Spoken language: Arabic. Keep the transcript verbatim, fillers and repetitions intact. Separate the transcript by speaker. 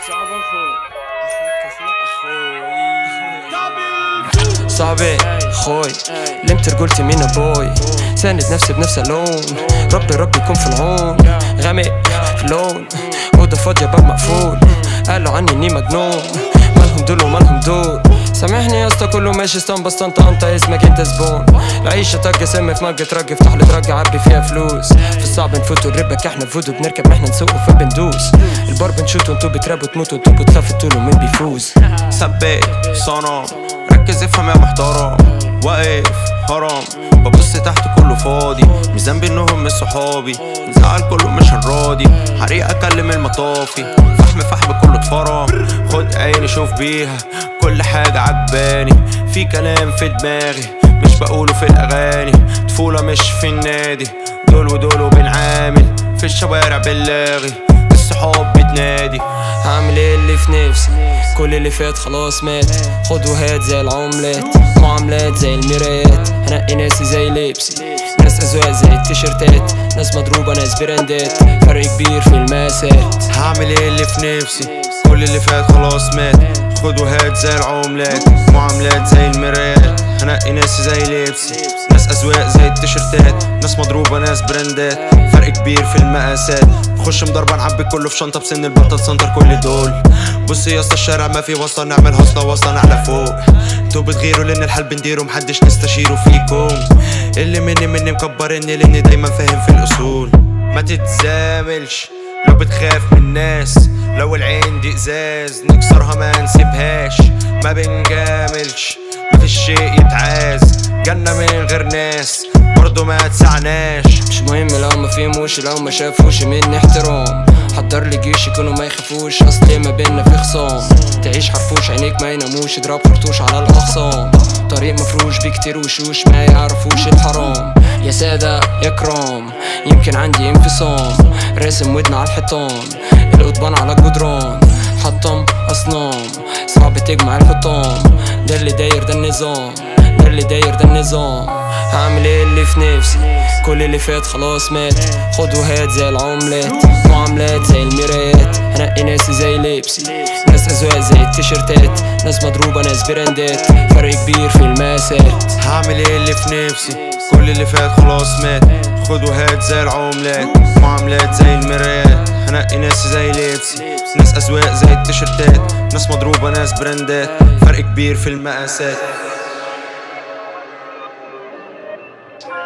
Speaker 1: صعبي خوي لمت رجولتي من ابوي، ساند نفسي بنفس اللون، ربي ربي يكون في العون، غامق في اللون، اوضه فاضيه باب مقفول، قالوا عني اني مجنون، مالهم دول ومالهم دول، سامحني يا اسطى كله ماشي اسطمبة طنطا انت اسمك انت زبون، العيشة طق سم في مجة ترج افتح لي ترج عبي فيها فلوس، في الصعب نفوتوا الربك احنا فودو بنركب احنا نسوقوا فبندوس، البار بنشوتوا انتوا بترابوا تموتوا انتوا بتخافوا تقولوا مين بيفوز.
Speaker 2: ثبت صنم ركز افهم يا محترم، واقف هرم ببص تحت كله فاضي، مش ذنبي انهم مش صحابي، نزعل كله مش هنراضي، حريق اكلم المطافي، فحم فحم كله اتفرم، خد عيني شوف بيها كل حاجة عجباني، في كلام في دماغي مش بقوله في الاغاني، طفولة مش في النادي، دول ودول وبنعامل في الشوارع باللاغي، الصحاب بتنادي.
Speaker 1: هعمل ايه اللي في نفسي، كل اللي فات خلاص مات، خد وهات زي العملات، معاملات زي المرايات، هنقي ناسي زي لبسي، ناس اذواق زي التيشيرتات، ناس مضروبة ناس براندات، فرق كبير في المقاسات.
Speaker 2: هعمل ايه اللي في نفسي، كل اللي فات خلاص مات، خد وهات زي العملات، معاملات زي المرايات، هنقي ناسي زي لبسي، ناس اذواق زي التيشيرتات، ناس مضروبة ناس براندات، فرق كبير في المقاسات، نخش مضربة نعبي كله في شنطة بسن البطل سنتر كل دول، بص يا اسطى الشارع ما في واسطة نعمل هصلة واسطة نعلى فوق، انتوا بتغيروا لان الحال بنديره محدش نستشيره فيكم، اللي مني مني مكبرني لاني دايما فاهم في الاصول، ما تتزاملش لو بتخاف من الناس، لو العين دي ازاز نكسرها ما نسيبهاش، ما بنجاملش مفيش شيء يتعاز، جنة من غير ناس برضو ما تسعناش،
Speaker 1: مش مهم لو ما فهموش لو ما شافوش مني احترام، حضر لي جيش يكونوا ما يخافوش اصل ما بينا في خصام، تعيش حرفوش عينيك ما يناموش اضرب خرطوش على الاخصام، طريق مفروش بكتير وشوش ما يعرفوش الحرام، يا سادة يا كرام يمكن عندي انفصام، راسم ودن على الحيطان القضبان على الجدران، حطم اصنام صعب تجمع الحطام، ده اللي داير ده النظام، ده اللي داير ده النظام. هعمل ايه اللي في نفسي، كل اللي فات خلاص مات، خد وهات زي العملات، معاملات زي المرايات، هنقي ناسي زي لبسي، ناس اذواق زي التيشيرتات، ناس مضروبة ناس براندات، فرق كبير في المقاسات.
Speaker 2: هعمل ايه اللي في نفسي، كل اللي فات خلاص مات، خد وهات زي العملات، معاملات زي المرايات، هنقي ناسي زي لبسي، ناس اذواق زي التيشيرتات، ناس مضروبة ناس براندات، فرق كبير في المقاسات.